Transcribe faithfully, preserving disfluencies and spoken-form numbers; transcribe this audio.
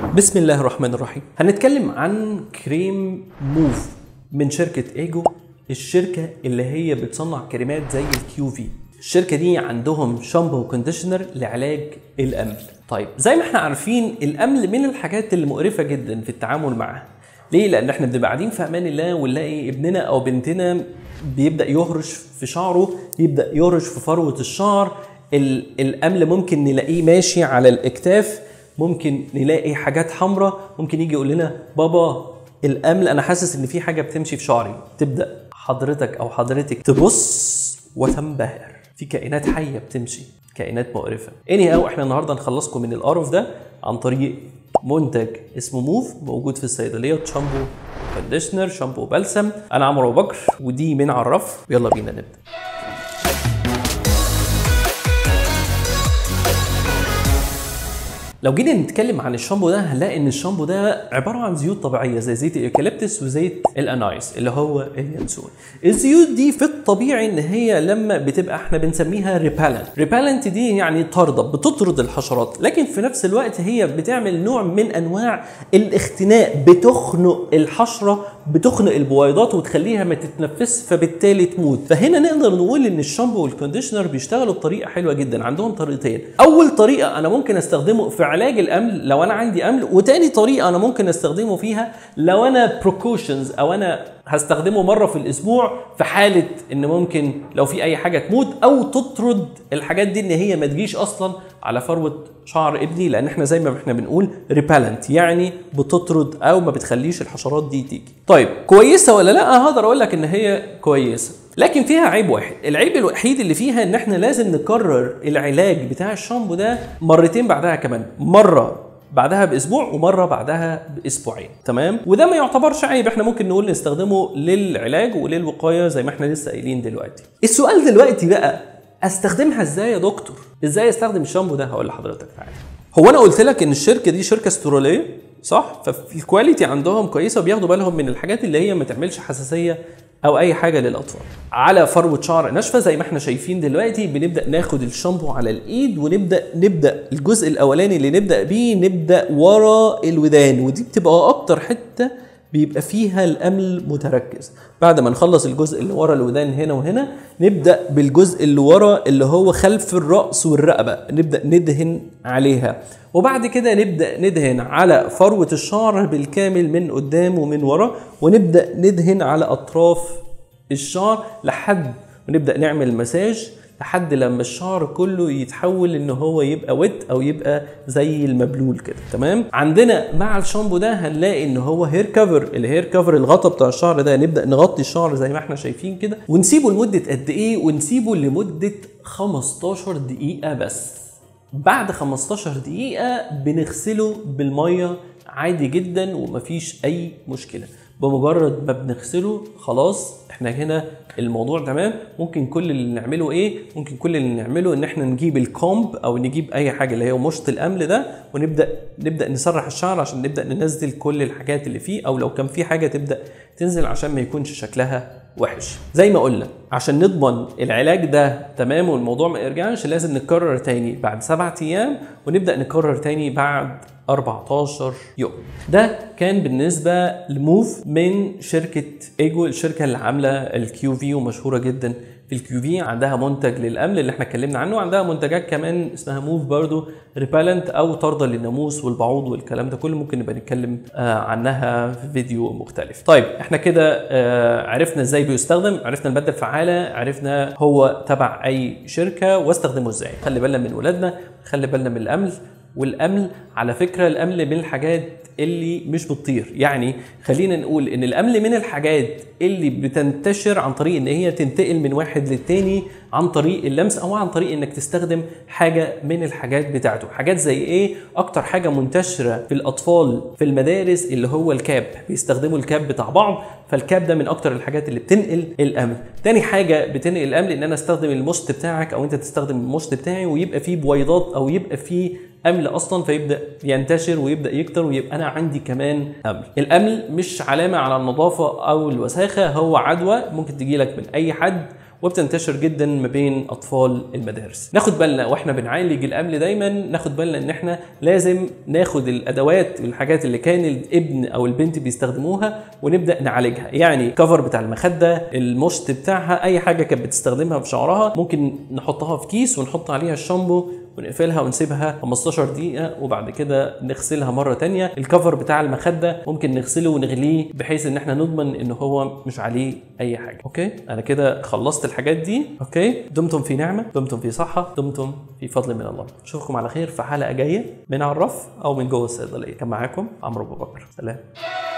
بسم الله الرحمن الرحيم. هنتكلم عن كريم موف من شركة ايجو، الشركة اللي هي بتصنع كريمات زي الكيو في. الشركة دي عندهم شامبو وكونديشنر لعلاج الأمل. طيب زي ما احنا عارفين الأمل من الحاجات اللي مقرفة جدا في التعامل معها. ليه؟ لأن احنا بنبقى قاعدين في أمان الله ونلاقي ابننا أو بنتنا بيبدأ يهرش في شعره، يبدأ يهرش في فروة الشعر. الأمل ممكن نلاقيه ماشي على الأكتاف، ممكن نلاقي حاجات حمراء، ممكن يجي يقول لنا بابا الأمل أنا حاسس إن في حاجة بتمشي في شعري. تبدأ حضرتك أو حضرتك تبص وتنبهر في كائنات حية بتمشي، كائنات مقرفة. اني أو احنا النهاردة نخلصكم من القرف ده عن طريق منتج اسمه موف، موجود في الصيدلية، شامبو كونديشنر، شامبو بلسم. أنا عمرو أبو بكر ودي من عرف. يلا بينا نبدأ. لو جينا نتكلم عن الشامبو ده هنلاقي ان الشامبو ده عباره عن زيوت طبيعيه زي زيت الايوكاليبتس وزيت الانايس اللي هو اليانسون. الزيوت دي في الطبيعي ان هي لما بتبقى احنا بنسميها ريبالنت. ريبالنت دي يعني طارده، بتطرد الحشرات، لكن في نفس الوقت هي بتعمل نوع من انواع الاختناق، بتخنق الحشره، بتخنق البويضات وتخليها ما تتنفس فبالتالي تموت. فهنا نقدر نقول ان الشامبو والكونديشنر بيشتغلوا بطريقه حلوه جدا. عندهم طريقتين. اول طريقه انا ممكن استخدمه في علاج الامل لو انا عندي امل، وتاني طريقه انا ممكن استخدمه فيها لو انا بروكوشنز او انا هستخدمه مره في الاسبوع في حاله ان ممكن لو في اي حاجه تموت او تطرد الحاجات دي، ان هي ما تجيش اصلا على فروه شعر ابني، لان احنا زي ما احنا بنقول ريبالنت يعني بتطرد او ما بتخليش الحشرات دي تيجي. طيب كويسه ولا لا؟ هقدر اقول لك ان هي كويسه، لكن فيها عيب واحد. العيب الوحيد اللي فيها ان احنا لازم نكرر العلاج بتاع الشامبو ده مرتين بعدها كمان، مره بعدها باسبوع ومره بعدها باسبوعين. تمام؟ وده ما يعتبرش عيب، احنا ممكن نقول نستخدمه للعلاج وللوقايه زي ما احنا لسه قايلين دلوقتي. السؤال دلوقتي بقى، استخدمها ازاي يا دكتور؟ ازاي استخدم الشامبو ده؟ هقول لحضرتك تعالى. هو انا قلت لك ان الشركه دي شركه استراليه صح؟ فالكواليتي عندهم كويسه وبياخدوا بالهم من الحاجات اللي هي ما تعملش حساسيه او اي حاجه للاطفال. على فروه شعر ناشفه زي ما احنا شايفين دلوقتي، بنبدا ناخد الشامبو على الايد ونبدا نبدا الجزء الاولاني اللي نبدا بيه نبدا ورا الودان، ودي بتبقى اكتر حته بيبقى فيها الامل متركز. بعد ما نخلص الجزء اللي ورا الودان هنا وهنا، نبدا بالجزء اللي ورا اللي هو خلف الراس والرقبه، نبدا ندهن عليها، وبعد كده نبدا ندهن على فروه الشعر بالكامل من قدام ومن ورا، ونبدا ندهن على اطراف الشعر لحد ونبدا نعمل مساج لحد لما الشعر كله يتحول ان هو يبقى ويت او يبقى زي المبلول كده. تمام؟ عندنا مع الشامبو ده هنلاقي ان هو هير كفر. الهير كفر الغطا بتاع الشعر ده نبدا نغطي الشعر زي ما احنا شايفين كده، ونسيبه لمده قد ايه؟ ونسيبه لمده خمستاشر دقيقه بس. بعد خمستاشر دقيقه بنغسله بالميه عادي جدا ومفيش اي مشكله. بمجرد ما بنغسله خلاص احنا هنا الموضوع تمام. ممكن كل اللي نعمله ايه؟ ممكن كل اللي نعمله ان احنا نجيب الكومب او نجيب اي حاجه اللي هي مشط الامل ده، ونبدا نبدا نسرح الشعر عشان نبدا ننزل كل الحاجات اللي فيه، او لو كان في حاجه تبدا تنزل عشان ما يكونش شكلها وحش. زي ما قلنا عشان نضمن العلاج ده تمام والموضوع ما يرجعش، لازم نكرر تاني بعد سبعة ايام، ونبدا نكرر تاني بعد أربعتاشر يوم. ده كان بالنسبه لموف من شركه ايجو، الشركه اللي عامله الكيو في ومشهوره جدا في الكيو في. عندها منتج للامل اللي احنا اتكلمنا عنه، وعندها منتجات كمان اسمها موف برضو ريبالنت او طارده للناموس والبعوض والكلام ده كله، ممكن نبقى نتكلم آه عنها في فيديو مختلف. طيب احنا كده آه عرفنا ازاي بيستخدم، عرفنا الماده الفعاله، عرفنا هو تبع اي شركه واستخدمه ازاي. خلي بالنا من ولادنا، خلي بالنا من الامل. والامل على فكره الامل من الحاجات اللي مش بتطير، يعني خلينا نقول ان الامل من الحاجات اللي بتنتشر عن طريق ان هي تنتقل من واحد للتاني عن طريق اللمس او عن طريق انك تستخدم حاجه من الحاجات بتاعته. حاجات زي ايه؟ اكتر حاجه منتشره في الاطفال في المدارس اللي هو الكاب، بيستخدموا الكاب بتاع بعض، فالكاب ده من اكتر الحاجات اللي بتنقل الامل. تاني حاجه بتنقل الامل ان انا استخدم المشط بتاعك او انت تستخدم المشط بتاعي ويبقى فيه بويضات او يبقى فيه امل اصلا، فيبدا ينتشر ويبدا يكتر ويبقى انا عندي كمان امل. الامل مش علامه على النظافه او الوساخه، هو عدوى ممكن تجي لك من اي حد، وبتنتشر جدا ما بين اطفال المدارس. ناخد بالنا واحنا بنعالج الامل دايما، ناخد بالنا ان احنا لازم ناخد الادوات والحاجات اللي كان الابن او البنت بيستخدموها ونبدا نعالجها. يعني كفر بتاع المخده، المشط بتاعها، اي حاجه كانت بتستخدمها في شعرها ممكن نحطها في كيس ونحط عليها الشامبو ونقفلها ونسيبها خمستاشر دقيقة وبعد كده نغسلها مرة تانية. الكفر بتاع المخدة ممكن نغسله ونغليه بحيث ان احنا نضمن ان هو مش عليه اي حاجة. اوكي، انا كده خلصت الحاجات دي. اوكي، دمتم في نعمة، دمتم في صحة، دمتم في فضل من الله. اشوفكم على خير في حلقة جاية من على الرف او من جوه الصيدلية. كان معاكم عمرو ابو بكر، سلام.